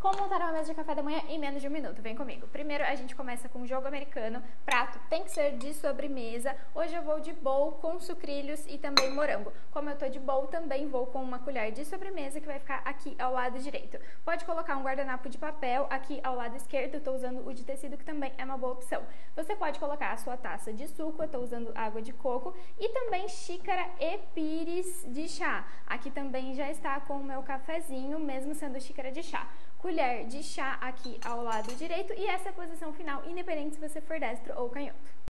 Como montar uma mesa de café da manhã em menos de um minuto? Vem comigo. Primeiro a gente começa com jogo americano. Prato tem que ser de sobremesa. Hoje eu vou de bowl com sucrilhos e também morango. Como eu tô de bowl, também vou com uma colher de sobremesa que vai ficar aqui ao lado direito. Pode colocar um guardanapo de papel aqui ao lado esquerdo. Eu tô usando o de tecido, que também é uma boa opção. Você pode colocar a sua taça de suco. Eu tô usando água de coco e também xícara e pires de chá. Aqui também já está com o meu cafezinho, mesmo sendo xícara de chá. Colher de chá aqui ao lado direito, e essa é a posição final, independente se você for destro ou canhoto.